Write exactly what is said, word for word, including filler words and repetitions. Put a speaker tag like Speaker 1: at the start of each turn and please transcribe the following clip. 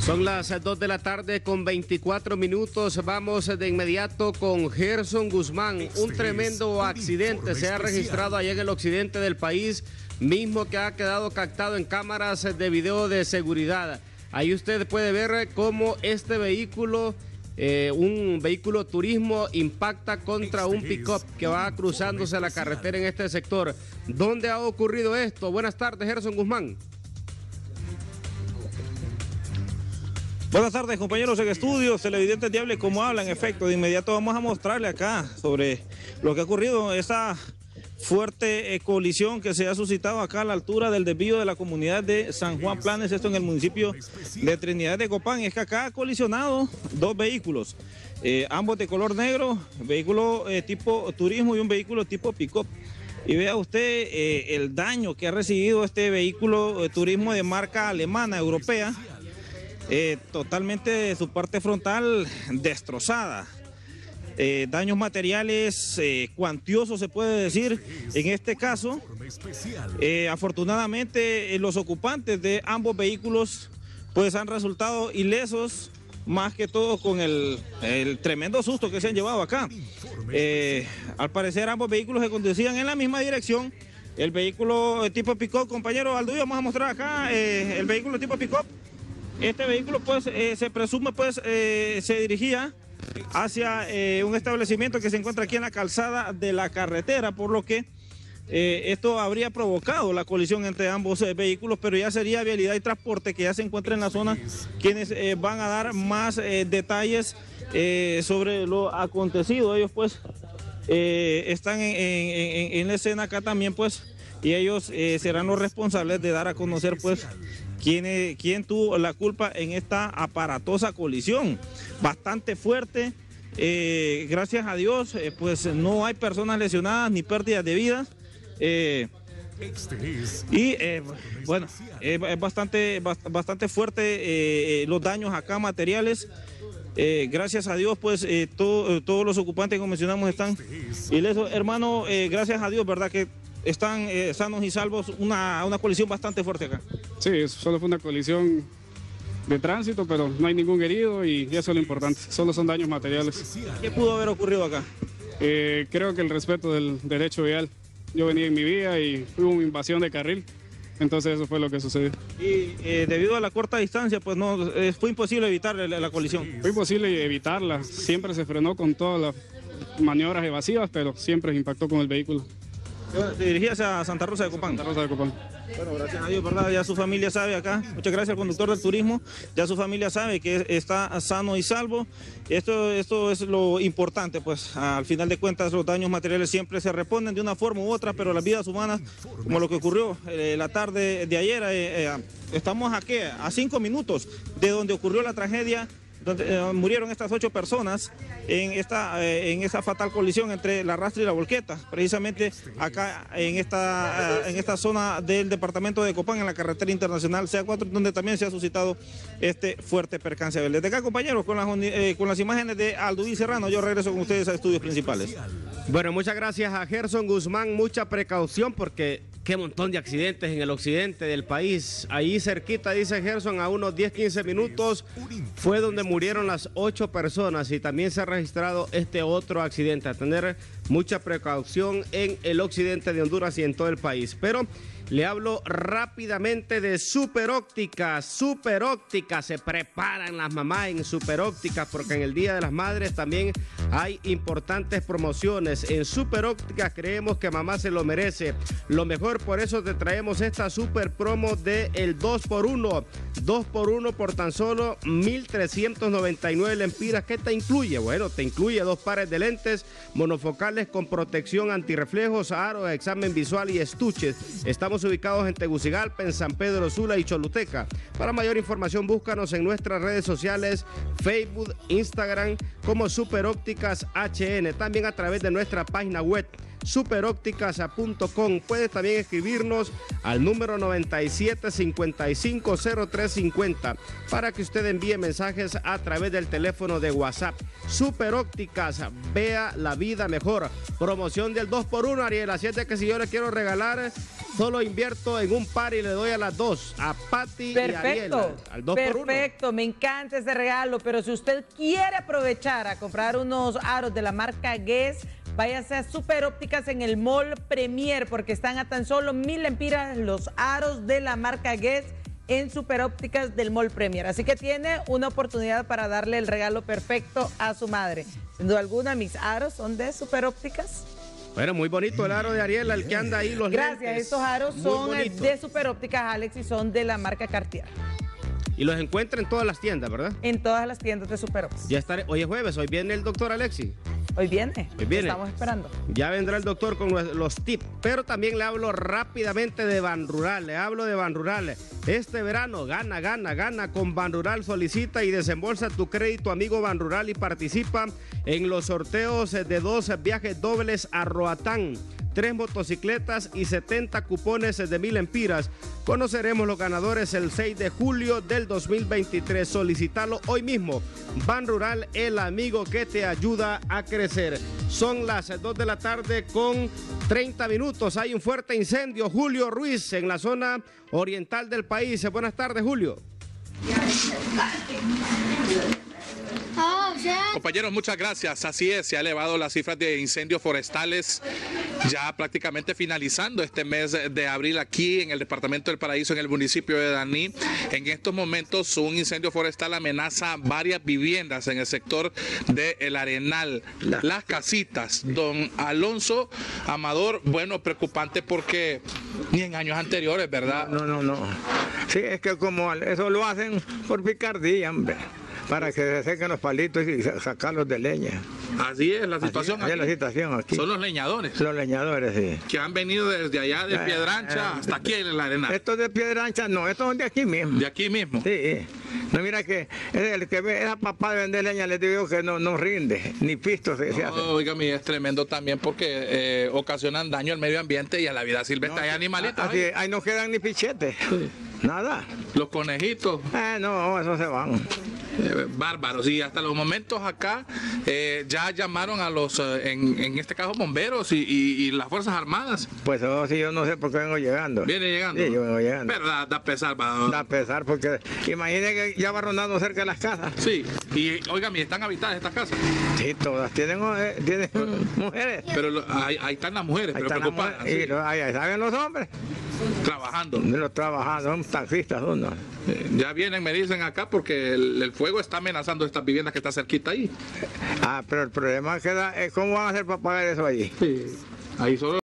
Speaker 1: Son las dos de la tarde con veinticuatro minutos. Vamos de inmediato con Gerson Guzmán. Un tremendo accidente se ha registrado allá en el occidente del país, mismo que ha quedado captado en cámaras de video de seguridad. Ahí usted puede ver cómo este vehículo, eh, un vehículo turismo, impacta contra un pick-up que va cruzándose la carretera en este sector. ¿Dónde ha ocurrido esto? Buenas tardes, Gerson Guzmán.
Speaker 2: Buenas tardes, compañeros en estudios, televidentes de Hable Como Habla. En efecto, de inmediato vamos a mostrarle acá sobre lo que ha ocurrido, esa fuerte eh, colisión que se ha suscitado acá a la altura del desvío de la comunidad de San Juan Planes, esto en el municipio de Trinidad de Copán. Es que acá ha colisionado dos vehículos, eh, ambos de color negro, vehículo eh, tipo turismo y un vehículo tipo pick-up. Y vea usted eh, el daño que ha recibido este vehículo eh, turismo de marca alemana, europea. Eh, totalmente su parte frontal destrozada, eh, daños materiales eh, cuantiosos se puede decir en este caso. Eh, afortunadamente eh, los ocupantes de ambos vehículos pues han resultado ilesos, más que todo con el, el tremendo susto que se han llevado acá. Eh, al parecer ambos vehículos se conducían en la misma dirección. El vehículo tipo pick-up, compañero Aldo, vamos a mostrar acá eh, el vehículo tipo pick-up. Este vehículo pues eh, se presume pues eh, se dirigía hacia eh, un establecimiento que se encuentra aquí en la calzada de la carretera, por lo que eh, esto habría provocado la colisión entre ambos eh, vehículos, pero ya sería Vialidad y Transporte, que ya se encuentra en la zona, quienes eh, van a dar más eh, detalles eh, sobre lo acontecido. Ellos pues eh, están en, en, en la escena acá también pues, y ellos eh, serán los responsables de dar a conocer pues ¿Quién, es, quién tuvo la culpa en esta aparatosa colisión? Bastante fuerte, eh, gracias a Dios, eh, pues no hay personas lesionadas ni pérdidas de vida. Eh, y eh, bueno, eh, es bastante, bastante fuerte eh, los daños acá materiales. Eh, gracias a Dios, pues eh, todo, todos los ocupantes, como mencionamos, están ilesos. Hermano, eh, gracias a Dios, ¿verdad que están eh, sanos y salvos? Una, una colisión bastante fuerte acá.
Speaker 3: Sí, solo fue una colisión de tránsito, pero no hay ningún herido y eso es lo importante, solo son daños materiales.
Speaker 2: ¿Qué pudo haber ocurrido acá?
Speaker 3: Eh, creo que el respeto del derecho vial. Yo venía en mi vía y hubo una invasión de carril, entonces eso fue lo que sucedió.
Speaker 2: Y eh, debido a la corta distancia, pues no eh, fue imposible evitar la, la colisión.
Speaker 3: Fue imposible evitarla, siempre se frenó con todas las maniobras evasivas, pero siempre impactó con el vehículo.
Speaker 2: ¿Se dirigía hacia Santa Rosa de Copán?
Speaker 3: Santa Rosa de Copán.
Speaker 2: Bueno, gracias a Dios, ¿verdad? Ya su familia sabe acá. Muchas gracias al conductor del turismo. Ya su familia sabe que está sano y salvo. Esto, esto es lo importante, pues al final de cuentas los daños materiales siempre se reponen de una forma u otra, pero las vidas humanas, como lo que ocurrió eh, la tarde de ayer, eh, eh, estamos aquí a cinco minutos de donde ocurrió la tragedia, donde eh, murieron estas ocho personas en esta eh, en esa fatal colisión entre la Rastra y la Volqueta, precisamente acá en esta eh, en esta zona del departamento de Copán, en la carretera internacional C A cuatro, donde también se ha suscitado este fuerte percance. Desde acá, compañeros, con las, eh, con las imágenes de Alduí Serrano, yo regreso con ustedes a estudios principales.
Speaker 1: Bueno, muchas gracias a Gerson Guzmán. Mucha precaución porque qué montón de accidentes en el occidente del país. Ahí cerquita, dice Gerson, a unos diez, quince minutos fue donde murieron las ocho personas y también se ha registrado este otro accidente. A tener mucha precaución en el occidente de Honduras y en todo el país. Pero le hablo rápidamente de Super Óptica. Super Óptica, se preparan las mamás en Super Óptica porque en el Día de las Madres también hay importantes promociones. En Super Óptica creemos que mamá se lo merece lo mejor, por eso te traemos esta super promo de el dos por uno. dos por uno por tan solo mil trescientos noventa y nueve lempiras. ¿Qué te incluye? Bueno, te incluye dos pares de lentes monofocales con protección antirreflejos, aro, examen visual y estuches. Estamos ubicados en Tegucigalpa, en San Pedro Sula y Choluteca. Para mayor información, búscanos en nuestras redes sociales, Facebook, Instagram, como Super Ópticas H N. También a través de nuestra página web, super ópticas punto com. Puedes también escribirnos al número noventa y siete, cincuenta y cinco, cero tres cincuenta para que usted envíe mensajes a través del teléfono de WhatsApp. Super Ópticas, vea la vida mejor. Promoción del dos por uno, Ariel. Así es de que si yo le quiero regalar solo invierto en un par y le doy a las dos, a Pati y a Ariela, al dos por uno.
Speaker 4: Perfecto, me encanta ese regalo, pero si usted quiere aprovechar a comprar unos aros de la marca Guess, váyase a Super Ópticas en el Mall Premier, porque están a tan solo mil lempiras los aros de la marca Guess en Super Ópticas del Mall Premier. Así que tiene una oportunidad para darle el regalo perfecto a su madre. Sin duda alguna, mis aros son de Super Ópticas.
Speaker 1: Bueno, muy bonito el aro de Ariela, el que anda ahí, los
Speaker 4: Gracias,
Speaker 1: lentes.
Speaker 4: estos aros
Speaker 1: Muy
Speaker 4: son
Speaker 1: bonito.
Speaker 4: de Super Ópticas, Alex, y son de la marca Cartier.
Speaker 1: Y los encuentra en todas las tiendas, ¿verdad?
Speaker 4: En todas las tiendas de Super Ópticas.
Speaker 1: Ya estaré, hoy es jueves, hoy viene el doctor Alexi.
Speaker 4: Hoy viene,
Speaker 1: Hoy viene.
Speaker 4: estamos esperando.
Speaker 1: Ya vendrá el doctor con los, los tips, pero también le hablo rápidamente de Banrural, le hablo de Banrural. Este verano gana, gana, gana con Banrural, solicita y desembolsa tu crédito amigo Banrural y participa en los sorteos de dos viajes dobles a Roatán, tres motocicletas y setenta cupones de mil empiras. Conoceremos los ganadores el seis de julio del dos mil veintitrés. Solicítalo hoy mismo. Banrural, el amigo que te ayuda a crecer. Son las dos de la tarde con treinta minutos. Hay un fuerte incendio, Julio Ruiz, en la zona oriental del país. Buenas tardes, Julio.
Speaker 5: Compañeros, muchas gracias. Así es, se ha elevado las cifras de incendios forestales, ya prácticamente finalizando este mes de abril aquí en el departamento del Paraíso, en el municipio de Daní. En estos momentos un incendio forestal amenaza varias viviendas en el sector de El Arenal, Las Casitas. Don Alonso Amador, bueno, preocupante porque ni en años anteriores, ¿verdad?
Speaker 6: No, no, no. Sí, es que como eso lo hacen por picardía, hombre, para que se sequen los palitos y sacarlos de leña.
Speaker 5: Así es la situación
Speaker 6: Así, así
Speaker 5: aquí.
Speaker 6: es la situación aquí.
Speaker 5: Son los leñadores
Speaker 6: Los leñadores, sí.
Speaker 5: que han venido desde allá de Piedrancha hasta aquí en El Arenal.
Speaker 6: Estos de Piedrancha no, estos son de aquí mismo.
Speaker 5: De aquí mismo.
Speaker 6: Sí, no, mira que el que ve esa papá de vender leña, les digo que no, no rinde, ni pisto se, se hace.
Speaker 5: Oiga, mi, es tremendo también porque eh, ocasionan daño al medio ambiente y a la vida silvestre. Hay animalitos
Speaker 6: Así,
Speaker 5: ahí.
Speaker 6: ahí no quedan ni pichetes, nada.
Speaker 5: Los conejitos,
Speaker 6: Eh, no, eso se van.
Speaker 5: eh, bárbaros. Y hasta los momentos acá eh, ya llamaron a los, eh, en, en este caso, bomberos y, y- y las Fuerzas Armadas.
Speaker 6: Pues eso sí, yo no sé por qué vengo llegando.
Speaker 5: Viene llegando.
Speaker 6: Sí, yo vengo llegando.
Speaker 5: Pero da, da pesar. Va.
Speaker 6: Da pesar porque imagine que ya va rondando cerca de las casas.
Speaker 5: Sí. Y oiga, mi, están habitadas estas casas.
Speaker 6: Sí, todas tienen, eh, tienen mujeres.
Speaker 5: Pero lo- ahí, ahí están las mujeres,
Speaker 6: Ahí
Speaker 5: pero
Speaker 6: están las
Speaker 5: preocupadas.
Speaker 6: mujeres. Y
Speaker 5: sí,
Speaker 6: lo- ahí, ahí saben los hombres,
Speaker 5: trabajando.
Speaker 6: los trabajadores, son taxistas uno.
Speaker 5: Eh, ya vienen, me dicen acá, porque el, el fuego está amenazando estas viviendas que están cerquita ahí.
Speaker 6: Ah, pero el problema queda es cómo van a hacer para pagar eso allí.
Speaker 5: Sí. Ahí solo